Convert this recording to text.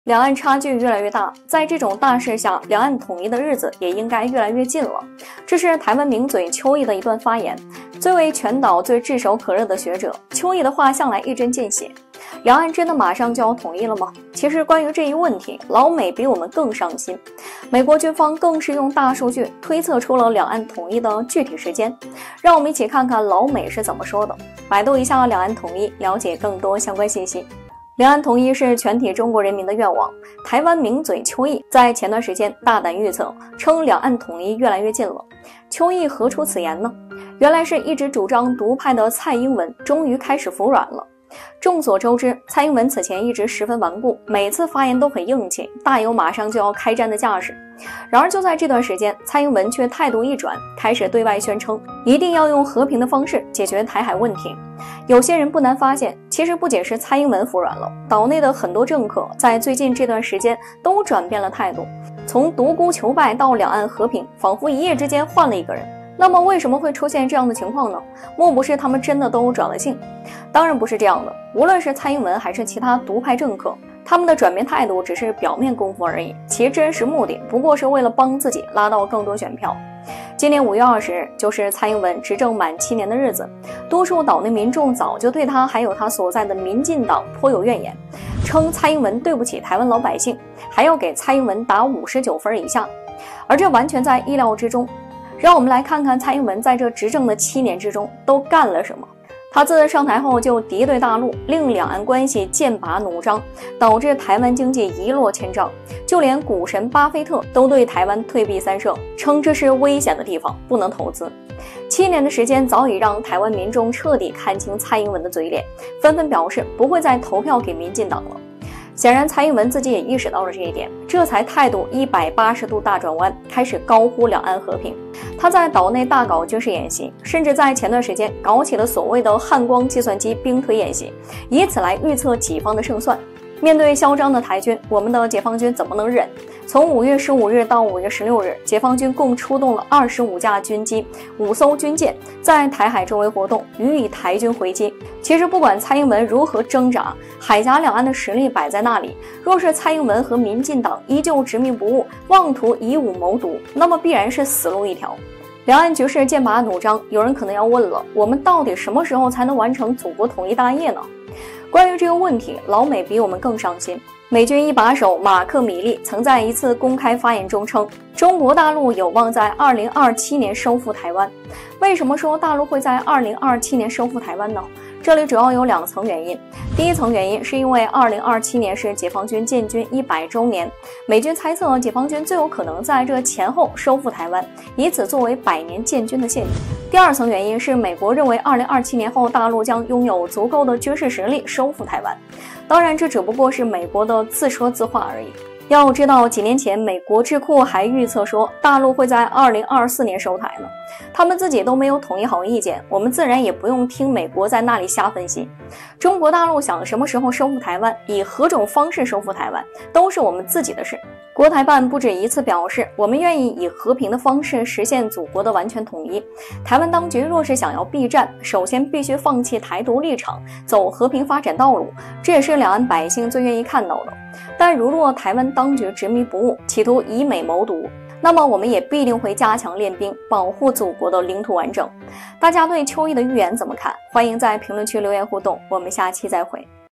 两岸差距越来越大，在这种大势下，两岸统一的日子也应该越来越近了。这是台湾名嘴邱毅的一段发言。作为全岛最炙手可热的学者，邱毅的话向来一针见血。两岸真的马上就要统一了吗？其实关于这一问题，老美比我们更上心。美国军方更是用大数据推测出了两岸统一的具体时间。让我们一起看看老美是怎么说的。百度一下两岸统一，了解更多相关信息。两岸统一是全体中国人民的愿望。台湾名嘴邱毅在前段时间大胆预测，称两岸统一越来越近了。邱毅何出此言呢？原来是一直主张独派的蔡英文终于开始服软了。众所周知，蔡英文此前一直十分顽固，每次发言都很硬气，大有马上就要开战的架势。然而就在这段时间，蔡英文却态度一转，开始对外宣称一定要用和平的方式解决台海问题。有些人不难发现，其实不仅是蔡英文服软了，岛内的很多政客在最近这段时间都转变了态度，从独孤求败到两岸和平，仿佛一夜之间换了一个人。那么为什么会出现这样的情况呢？莫不是他们真的都转了性？当然不是这样的，无论是蔡英文还是其他独派政客，他们的转变态度只是表面功夫而已，其真实目的不过是为了帮自己拉到更多选票。今年5月20日就是蔡英文执政满7年的日子，多数岛内民众早就对他还有他所在的民进党颇有怨言，称蔡英文对不起台湾老百姓，还要给蔡英文打59分以下，而这完全在意料之中。让我们来看看蔡英文在这执政的7年之中都干了什么。他自上台后就敌对大陆，令两岸关系剑拔弩张，导致台湾经济一落千丈，就连股神巴菲特都对台湾退避三舍，称这是危险的地方，不能投资。7年的时间早已让台湾民众彻底看清蔡英文的嘴脸，纷纷表示不会再投票给民进党了。显然蔡英文自己也意识到了这一点，这才态度180度大转弯，开始高呼两岸和平。他在岛内大搞军事演习，甚至在前段时间搞起了所谓的汉光计算机兵推演习，以此来预测己方的胜算。面对嚣张的台军，我们的解放军怎么能忍？从5月15日到5月16日，解放军共出动了25架军机、5艘军舰，在台海周围活动，予以台军回击。其实不管蔡英文如何挣扎，海峡两岸的实力摆在那里，若是蔡英文和民进党依旧执迷不悟，妄图以武谋独，那么必然是死路一条。两岸局势剑拔弩张，有人可能要问了，我们到底什么时候才能完成祖国统一大业呢？关于这个问题，老美比我们更上心。美军一把手马克·米利曾在一次公开发言中称，中国大陆有望在2027年收复台湾。为什么说大陆会在2027年收复台湾呢？这里主要有2层原因。第一层原因是因为2027年是解放军建军100周年，美军猜测解放军最有可能在这前后收复台湾，以此作为100年建军的献礼。第二层原因是美国认为2027年后大陆将拥有足够的军事实力收复台湾。当然这只不过是美国的自说自话而已。要知道几年前美国智库还预测说大陆会在2024年收台呢，他们自己都没有统一好意见，我们自然也不用听美国在那里瞎分析。中国大陆想什么时候收复台湾，以何种方式收复台湾，都是我们自己的事。国台办不止一次表示，我们愿意以和平的方式实现祖国的完全统一。台湾当局若是想要避战，首先必须放弃台独立场，走和平发展道路，这也是两岸百姓最愿意看到的。但如若台湾当局执迷不悟，企图以美谋独，那么我们也必定会加强练兵，保护祖国的领土完整。大家对邱毅的预言怎么看？欢迎在评论区留言互动，我们下期再会。